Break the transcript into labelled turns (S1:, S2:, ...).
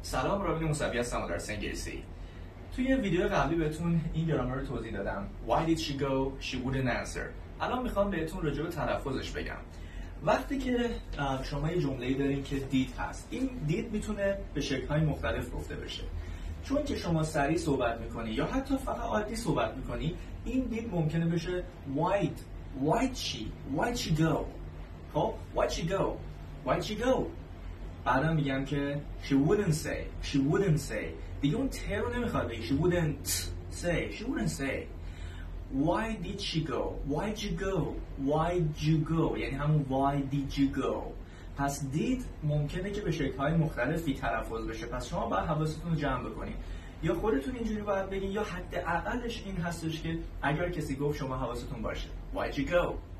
S1: سلام، رابین موسوی هستم و درس انگلیسی. توی ویدیو قبلی بهتون این گرامر رو توضیح دادم. Why did she go? She wouldn't answer. الان میخوام بهتون راجع به تلفظش بگم. وقتی که شما یه جمله‌ای دارین که دید هست، این دید میتونه به شکل‌های مختلف گفته بشه. چون که شما سریع صحبت میکنی یا حتی فقط عادی صحبت میکنی، این دید ممکنه بشه why'd she go. خب why'd she go. بعدم میگم که she wouldn't say. دیگه اون ت رو نمیخواد بگی. she wouldn't say. Why did she go. یعنی همون why did you go. پس دید ممکنه که به شکل‌های مختلفی تلفظ بشه. پس شما باید حواستون رو جمع بکنید. یا خودتون اینجوری باید بگین یا حداقلش این هستش که اگر کسی گفت شما حواستون باشه. Why'd you go.